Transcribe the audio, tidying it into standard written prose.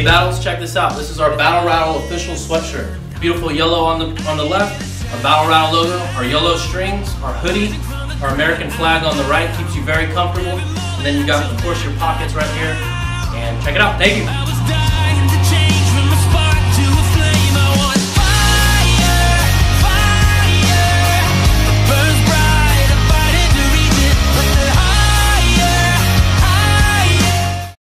Battles, check this out. This is our Battleraddle official sweatshirt. Beautiful yellow on the left, our Battleraddle logo, our yellow strings, our hoodie, our American flag on the right keeps you very comfortable. And then you got, of course, your pockets right here. And check it out. Thank you.